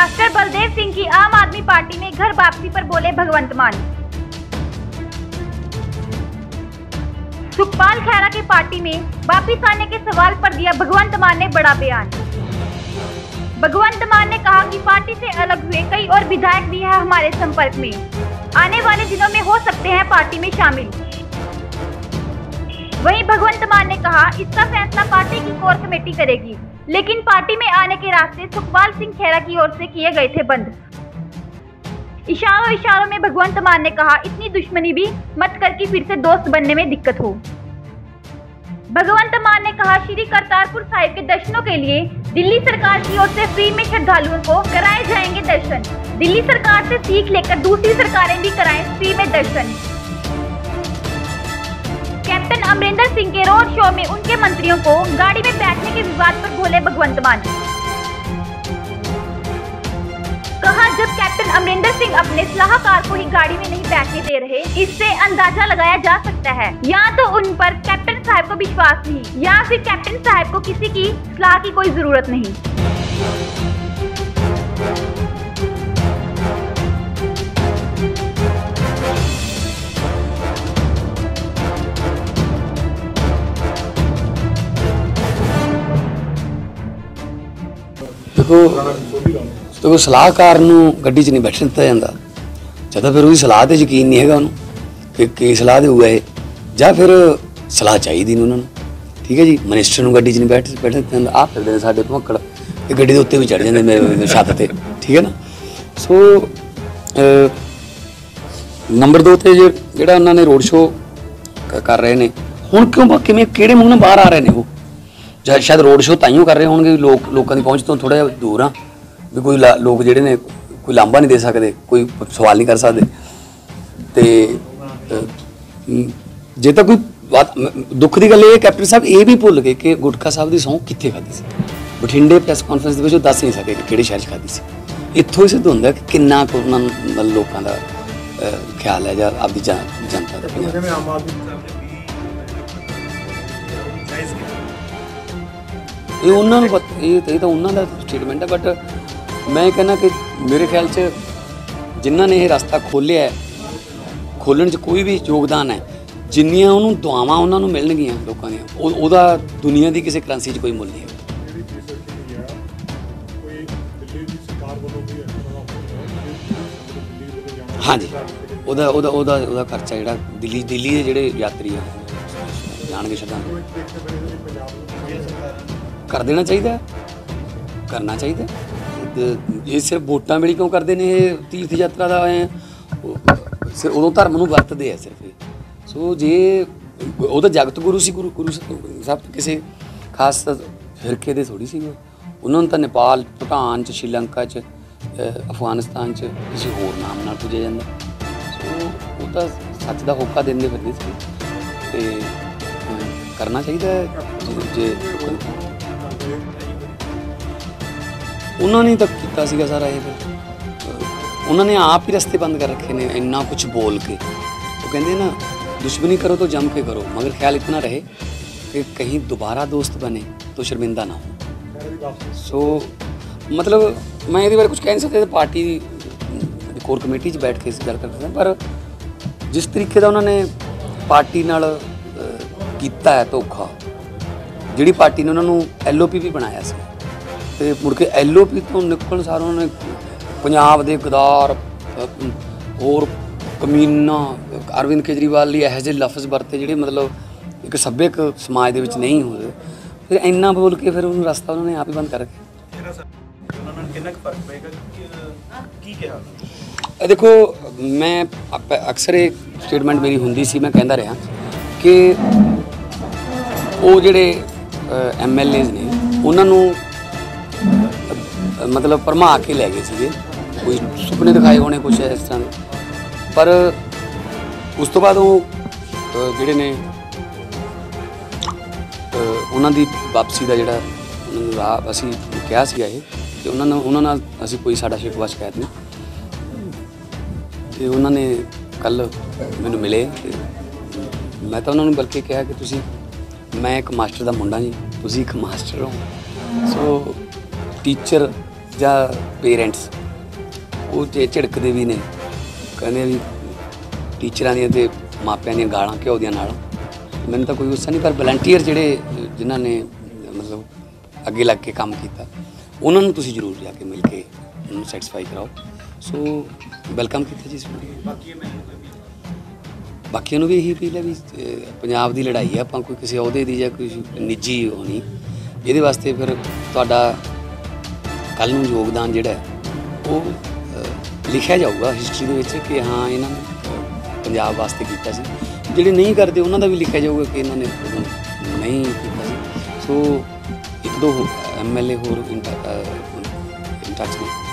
Master Baldev Singh की आम आदमी पार्टी में घर वापसी पर बोले भगवंत मान। सुखपाल खैरा की पार्टी में वापिस आने के सवाल पर दिया भगवंत मान ने बड़ा बयान। भगवंत मान ने कहा कि पार्टी से अलग हुए कई और विधायक भी हैं हमारे संपर्क में, आने वाले दिनों में हो सकते हैं पार्टी में शामिल। वहीं भगवंत मान ने कहा इसका फैसला पार्टी की कोर कमेटी करेगी, लेकिन पार्टी में आने के रास्ते सुखपाल सिंह खैरा की ओर से किए गए थे बंद। इशारों में भगवंत मान ने कहा इतनी दुश्मनी भी मत कर कि फिर से दोस्त बनने में दिक्कत हो। भगवंत मान ने कहा श्री करतारपुर साहिब के दर्शनों के लिए दिल्ली सरकार की ओर से फ्री में श्रद्धालुओं को कराए जाएंगे दर्शन। दिल्ली सरकार से सीख लेकर दूसरी सरकारें भी कराएं फ्री में दर्शन। कैप्टन अमरिंदर सिंह के रोड शो में उनके मंत्रियों को गाड़ी में बैठने के विवाद पर बोले भगवंत मान। कहा जब कैप्टन अमरिंदर सिंह अपने सलाहकार को ही गाड़ी में नहीं बैठने दे रहे, इससे अंदाजा लगाया जा सकता है या तो उन पर कैप्टन साहब को विश्वास नहीं या फिर कैप्टन साहब को किसी की सलाह की कोई जरूरत नहीं। देखो सलाहकार गड्डी च नहीं बैठन दिता जाता, जब फिर उसकी सलाह ते यकीन नहीं है उन्होंने कि सलाह देगा ये, या फिर सलाह चाहिए उन्होंने। ठीक है जी, मिनिस्टर को गड्डी च नहीं बैठन दिता जाता। आ फिरते साडे भमक्कड़ ये गड्डी के उत्ते भी चढ़ जाते मेरे छत ते। ठीक है ना। सो नंबर 2 ते जिहड़ा उन्होंने रोड शो कर रहे हैं हुण क्यों किवें किहड़े मूंह नाल बाहर आ रहे हैं वो, शायद रोड शो ताइयों कर रहे होंगे लोगों की पहुँच तो थोड़ा दूर हाँ भी कोई लोग जिहड़े ने कोई लांभा नहीं दे सकते, कोई सवाल नहीं कर सकते। तो जे तो कोई बात दुख की गल कैप्टन साहब ये भी भुल गए कि गुटखा साहब की सौं कित्थे खाधी सी। बठिंडे प्रैस कॉन्फ्रेंस के दस नहीं सके कि किहड़े शहर खाधी सी। इत्थों ही सिद्ध होंदा कि किन्ना लोगों का ख्याल है या आपकी जनता का। ये उन्होंने ये तो उन्होंने स्टेटमेंट है, बट मैं कहना कि मेरे ख्याल से जिन्हों ने यह रास्ता खोलिया है, खोलने च कोई भी योगदान है, जिन्नियां उन्होंने दुआवां उन्होंने मिलणगियां लोगों दी, ओहदा दुनिया की किसी करंसी च कोई मुल नहीं है। हाँ जी, ओहदा खर्चा जिहड़ा दिल्ली के जिहड़े यात्री है जाणगे श्रद्धालु कर देना चाहिए, करना चाहिए। ये सिर्फ वोटां वेले क्यों करते हैं, ये तीर्थ यात्रा का सिर्फ उदों धर्म नूं वरतदे है सिर्फ। सो जे वो तो जगत गुरु सी, गुरु साहब किसी खास फिरके दे थोड़ी सी, उन्होंने तो नेपाल भूटान च श्रीलंका च अफगानिस्तान च किसी होर नाम नाल पूजा जाता। सो वो तो सच का होका देंदे फिरदे सी, करना चाहिए जे उन्होंने तो किया सीगा सारा ये। उन्होंने आप ही रस्ते बंद कर रखे ने इन्ना कुछ बोल के। वो कहते ना दुश्मनी करो तो जम के करो, मगर ख्याल इतना रहे कि कहीं दोबारा दोस्त बने तो शर्मिंदा ना हो। सो मतलब मैं ये बारे कुछ कह नहीं सकता, पार्टी कोर कमेटी बैठ के इस गल करते हैं, पर जिस तरीके का उन्होंने पार्टी नाल कीता है धोखा, जिहड़ी पार्टी ने उन्होंने LOP भी बनाया सी, ते मुड़ के LOP तो निकल सार उन्होंने पंजाब दे गदार और कमीना अरविंद केजरीवाल लिए यह जे लफ्ज़ वरते जिहड़े मतलब एक सभ्यक समाज दे विच नहीं होते, फिर इन्ना बोल के फिर उन्होंने रास्ता उन्होंने आप ही बंद कर रखे। देखो मैं अक्सर एक स्टेटमेंट मेरी हुंदी सी, मैं कहता रहा कि वो जिहड़े MLAs ने उन्होंने मतलब भरमा के लै गए थे, कोई सुपने दिखाए होने कुछ इस तरह के, पर उस तो बाद वो जिहड़े ने उन्हों की वापसी का जिहड़ा राह असीं कहा सीगा ये कि उन्होंने नाल असीं कोई साडा शिकवा शिकायत नहीं, तो उन्होंने कल मैनूं मिले, मैं तो उन्होंने बल्कि कहा कि तुसीं मैं एक मास्टर का मुंडा जी, तुसीं एक मास्टर हो। सो टीचर ਜਾਂ ਪੇਰੈਂਟਸ ਉਹ ਝਿੜਕਦੇ ਵੀ ਨੇ, ਕਹਿੰਦੇ ਵੀ ਟੀਚਰਾਂ ਦੀਆਂ ਤੇ ਮਾਪਿਆਂ ਦੀਆਂ ਗਾਲਾਂ ਘਿਓ ਦੀਆਂ ਨਾਲ। ਮੈਨੂੰ ਤਾਂ ਕੋਈ ਗੁੱਸਾ ਨਹੀਂ, ਪਰ ਵਲੰਟੀਅਰ ਜਿਹੜੇ ਜਿਨ੍ਹਾਂ ਨੇ ਮਤਲਬ ਅੱਗੇ ਲੱਗ ਕੇ ਕੰਮ ਕੀਤਾ ਉਹਨਾਂ ਨੂੰ ਤੁਸੀਂ ਜ਼ਰੂਰ ਜਾ ਕੇ ਮਿਲ ਕੇ ਉਹਨੂੰ ਸੈਟੀਸਫਾਈ ਕਰਾਓ। ਸੋ ਵੈਲਕਮ ਕੀਤਾ ਜੀ। ਬਾਕੀਆਂ ਨੂੰ ਵੀ ਇਹੀ ਅਪੀਲ ਹੈ ਵੀ ਪੰਜਾਬ ਦੀ ਲੜਾਈ ਹੈ, ਆਪਾਂ ਕੋਈ ਕਿਸੇ ਅਹੁਦੇ ਦੀ ਜਾਂ ਕੋਈ ਨਿੱਜੀ ਉਹ ਨਹੀਂ, ਇਹਦੇ ਵਾਸਤੇ ਫਿਰ ਤੁਹਾਡਾ ਕੱਲ੍ਹ ਨੂੰ ਯੋਗਦਾਨ ਜਿਹੜਾ ਉਹ ਲਿਖਿਆ ਜਾਊਗਾ ਹਿਸਟਰੀ ਦੇ ਵਿੱਚ ਕਿ ਹਾਂ ਇਹਨਾਂ ਨੇ ਪੰਜਾਬ ਵਾਸਤੇ ਕੀਤਾ ਸੀ। ਜਿਹੜੇ ਨਹੀਂ ਕਰਦੇ ਉਹਨਾਂ ਦਾ ਵੀ ਲਿਖਿਆ ਜਾਊਗਾ ਕਿ ਇਹਨਾਂ ਨੇ ਨਹੀਂ ਕੀਤਾ ਸੀ। ਸੋ 1-2 MLA ਹੋਰ ਇਨ ਟੱਚ ਨੇ।